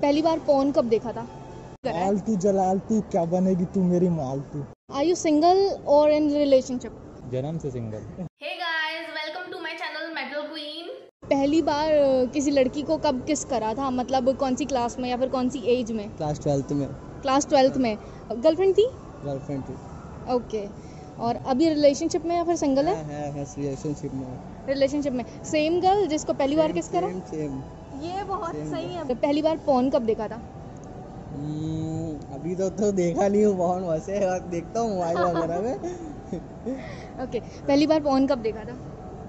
पहली बार पोर्न कब देखा था? आलतू जलालतू क्या बनेगी तू मेरी मालतू। आर यू सिंगल और इन रिलेशनशिप? जन्म से single. Hey guys, welcome to my channel Metal Queen. पहली बार किसी लड़की को कब किस करा था, मतलब कौन सी क्लास में या फिर कौन सी एज में? क्लास 12th में। क्लास 12th में। गर्लफ्रेंड थी? गर्लफ्रेंड थी। ओके। और अभी रिलेशनशिप में या फिर सिंगल है? रिलेशनशिप में। रिलेशनशिप में। सेम गर्ल जिसको पहली बार किस करा? सेम। ये बहुत सही है। पहली बार पोर्न कब देखा था? अभी तो देखा नहीं हूँ बहुत, वैसे देखता हूँ मोबाइल वगैरह में। ओके, पहली बार पोर्न कब देखा था?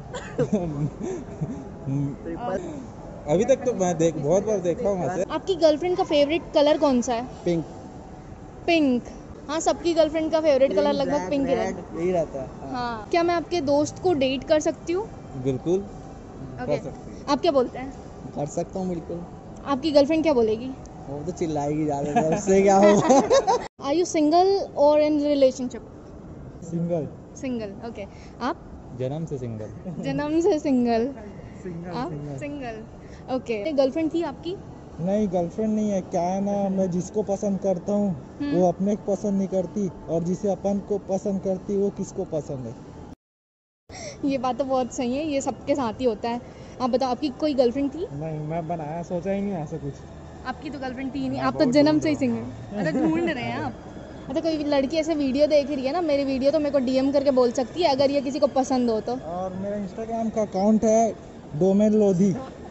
अभी तक तो मैं बहुत बार देखा हूँ वैसे। आपकी गर्लफ्रेंड का फेवरेट कलर कौन सा है? पिंक। पिंक। हाँ, सबकी गर्लफ्रेंड का फेवरेट कलर लगभग पिंक ही रहता है। यही रहता है। हाँ। क्या मैं आपके दोस्त को डेट कर सकती हूँ? बिल्कुल ओके। आप क्या बोलते हैं? कर सकता हूँ बिल्कुल। आपकी गर्लफ्रेंड क्या बोलेगी? वो तो चिल्लाएगी ज्यादा, उससे क्या होगा। आर यू सिंगल और in relationship? Single. Single. Okay. आप? जन्म से सिंगल। जन्म से सिंगल। सिंगल। आप? सिंगल। ओके। गर्लफ्रेंड थी आपकी? नहीं, गर्लफ्रेंड नहीं है। क्या है ना, मैं जिसको पसंद करता हूँ वो अपने को पसंद नहीं करती, और जिसे अपन को पसंद करती वो किसको पसंद है। ये बात तो बहुत सही है, ये सबके साथ ही होता है। आप बताओ, आपकी कोई गर्लफ्रेंड थी? नहीं, मैं बनाया सोचा ही नहीं ऐसा कुछ। आपकी तो गर्लफ्रेंड थी नहीं, आप तो जन्म से ही सिंगल। अच्छा, ढूंढ रहे हैं आप। अच्छा, कोई लड़की ऐसे वीडियो देख रही है ना, मेरी वीडियो, तो मेरे को डीएम करके बोल सकती है अगर ये किसी को पसंद हो तो। और मेरा इंस्टाग्राम का अकाउंट है डोमेन लोधी।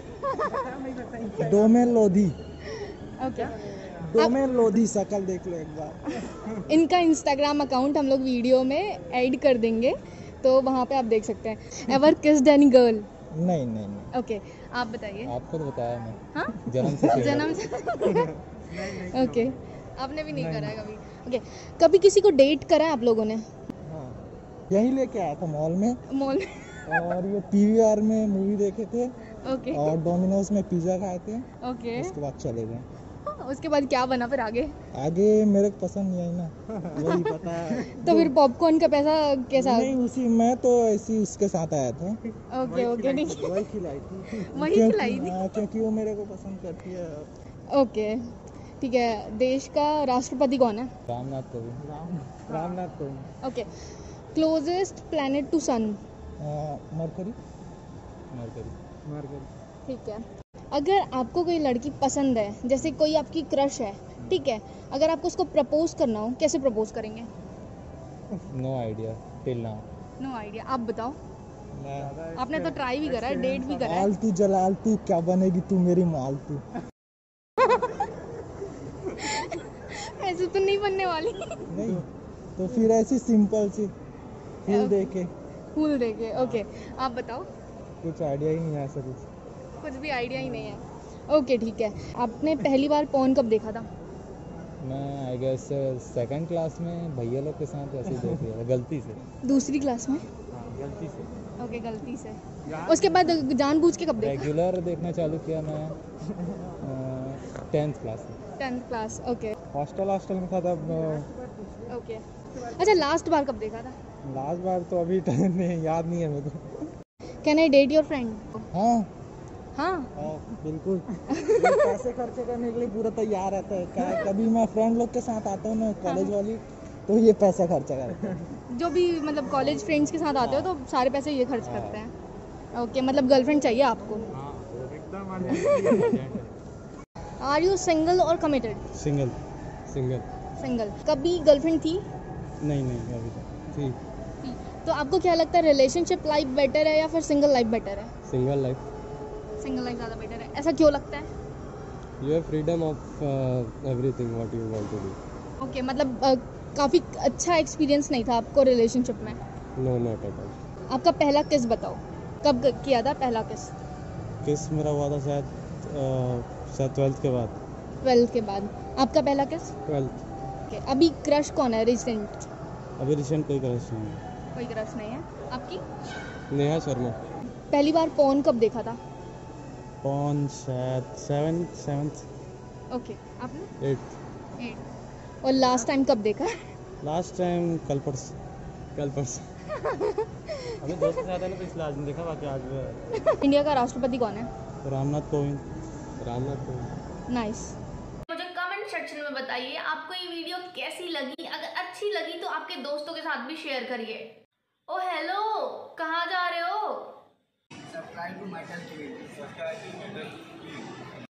डोमेन लोधी। ओके। डोमेन लोधी, शकल देख लो एक बार। इनका इंस्टाग्राम अकाउंट हम लोग वीडियो में ऐड कर देंगे, तो वहाँ पे आप देख सकते हैं। Ever kissed any girl? नहीं नहीं नहीं। ओके, आप बताइए। आपको तो बताया मैं। हाँ, जन्म से single। जन्म से। ओके, आपने भी नहीं करा है कभी? ओके, कभी किसी को डेट करा है आप लोगों ने? हाँ, यही लेके आया था मॉल में। मॉल में? और ये पीवीआर में मूवी देखे थे। ओके। और डोमिनोज में पिज्जा खाए थे। ओके। उसके बाद चले गए। उसके बाद क्या बना फिर आगे? आगे मेरे को पसंद नहीं आई ना, वही पता है। तो फिर पॉपकॉर्न का पैसा कैसा? नहीं, उसी मैं तो ऐसी उसके साथ आया था। ओके ओके, ठीक है। वही खिलाई थी। वही खिलाई थी। हाँ, क्योंकि वो मेरे को पसंद करती है। ओके, ठीक है। देश का राष्ट्रपति कौन है? Ramnath Kovind. Ramnath Kovind. Okay. Closest planet to sun? Mercury. Mercury. Mercury. ठीक है। अगर आपको कोई लड़की पसंद है, जैसे कोई आपकी क्रश है, ठीक है, अगर आपको उसको प्रपोज करना हो, कैसे प्रपोज करेंगे? No idea till now. No idea. आप बताओ। आपने तो ट्राई भी करा है, डेट भी करा है। आलतू जलालतू क्या बनेगी तू मेरी मालतू। ऐसे तो नहीं बनने वाली। नहीं तो फिर ऐसी सिंपल सी फूल देके। फूल देके। ओके, आप बताओ। कुछ आइडिया ही नहीं है ऐसा कुछ। कुछ भी आइडिया ही नहीं है। ओके, ठीक है। आपने पहली बार पोर्न कब देखा था? मैं आई गेस सेकंड क्लास में भैया लोग के साथ ऐसे ही देख लिया था, गलती से। दूसरी क्लास में? हाँ, गलती से। ओके, गलती से। उसके बाद जानबूझ के कब देखा? रेगुलर देखना चालू किया मैं 10th क्लास में। 10th class. ओके हॉस्टल में था तब। ओके। अच्छा, लास्ट बार कब देखा था? लास्ट बार तो अभी नहीं, याद नहीं है मेरे को। Can I date your friend? हाँ हाँ। बिल्कुल। ये पैसे खर्चे करने के लिए पूरा तैयार रहता है। कभी मैं फ्रेंड लोग के साथ आता हूँ ना, कॉलेज वाली, तो ये पैसा खर्चा करता है। जो भी मतलब कॉलेज फ्रेंड्स के साथ आते हो तो सारे पैसे ये खर्च करते हैं। ओके, मतलब गर्लफ्रेंड चाहिए आपको? आर यू सिंगल और कमिटेड? सिंगल। सिंगल। सिंगल। कभी गर्लफ्रेंड थी? नहीं नहीं, अभी तक थी। तो आपको क्या लगता है, रिलेशनशिप लाइफ बेटर है या फिर सिंगल लाइफ बेटर है? Single life. सिंगल लाइफ ज़्यादा बेटर है, ऐसा क्यों लगता है? You have freedom of everything what you want to do. Okay, मतलब काफ़ी अच्छा एक्सपीरियंस नहीं था आपको रिलेशनशिप में? No, not at all. आपका पहला किस बताओ, कब किया था पहला किस? किस मेरा हुआ था शायद 12th के बाद। 12th के बाद। आपका पहला किस? 12th। ओके। अभी क्रश कौन है रिसेंट? अभी रिसेंट कोई क्रश नहीं है। कोई क्रश नहीं है। आपकी? नेहा शर्मा। पहली बार पोर्न कब देखा था? कौन शायद 7th। ओके। आपने? 8th। और लास्ट टाइम कब देखा? लास्ट टाइम कल परसों। अभी दोस्त के साथ है ना, तो इसलिए आज नहीं देखा, बाकी आज। इंडिया का राष्ट्रपति कौन है? रामनाथ कोविंद। रामनाथ कोविंद। नाइस। सेक्शन में बताइए आपको ये वीडियो कैसी लगी। अगर अच्छी लगी तो आपके दोस्तों के साथ भी शेयर करिए। ओ हेलो, कहाँ जा रहे हो? Subscribe to Metal Queen.